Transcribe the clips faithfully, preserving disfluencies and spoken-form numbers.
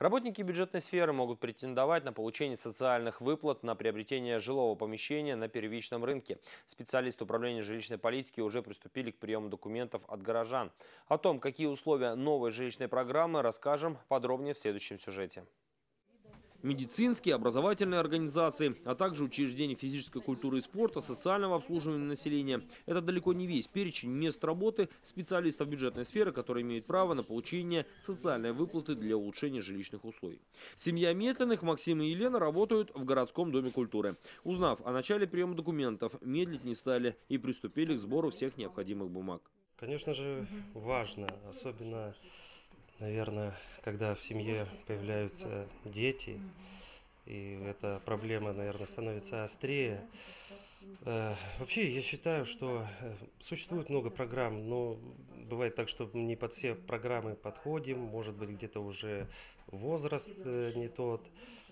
Работники бюджетной сферы могут претендовать на получение социальных выплат на приобретение жилого помещения на первичном рынке. Специалисты управления жилищной политики уже приступили к приему документов от горожан. О том, какие условия новой жилищной программы, расскажем подробнее в следующем сюжете. Медицинские, образовательные организации, а также учреждения физической культуры и спорта, социального обслуживания населения. Это далеко не весь перечень мест работы специалистов бюджетной сферы, которые имеют право на получение социальной выплаты для улучшения жилищных условий. Семья Метлиных, Максим и Елена, работают в городском доме культуры. Узнав о начале приема документов, медлить не стали и приступили к сбору всех необходимых бумаг. Конечно же, важно, особенно, наверное, когда в семье появляются дети, и эта проблема, наверное, становится острее. Э, Вообще, я считаю, что э, существует много программ, но бывает так, что не под все программы подходим, может быть, где-то уже возраст э, не тот.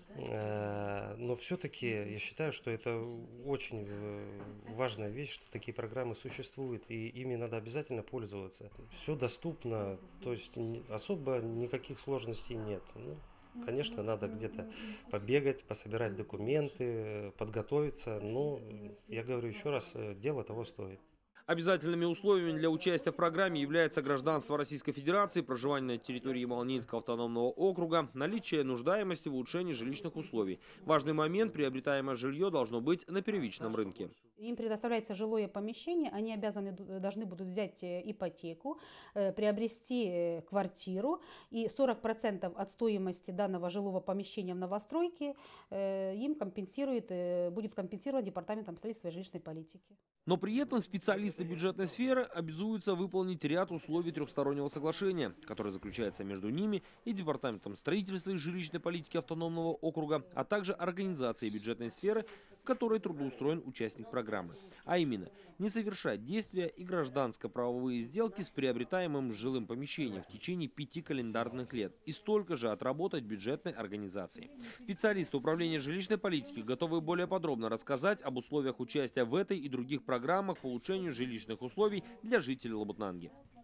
Э, Но все-таки я считаю, что это очень э, важная вещь, что такие программы существуют, и ими надо обязательно пользоваться. Все доступно, то есть не- особо никаких сложностей нет. Ну, конечно, надо где-то побегать, пособирать документы, подготовиться. Но я говорю еще раз, э, дело того стоит. Обязательными условиями для участия в программе является гражданство Российской Федерации, проживание на территории Ямало-Ненецкого автономного округа, наличие нуждаемости в улучшении жилищных условий. Важный момент – приобретаемое жилье должно быть на первичном рынке. Им предоставляется жилое помещение, они обязаны, должны будут взять э, ипотеку, э, приобрести э, квартиру, и сорок процентов от стоимости данного жилого помещения в новостройке э, им компенсирует, э, будет компенсирован Департаментом строительства и жилищной политики. Но при этом специалисты бюджетной сферы обязуются выполнить ряд условий трехстороннего соглашения, которое заключается между ними и Департаментом строительства и жилищной политики автономного округа, а также организацией бюджетной сферы, в которой трудоустроен участник программы. А именно, не совершать действия и гражданско-правовые сделки с приобретаемым жилым помещением в течение пяти календарных лет и столько же отработать бюджетной организации. Специалисты управления жилищной политики готовы более подробно рассказать об условиях участия в этой и других программах по улучшению жилищных условий для жителей Лабытнанги.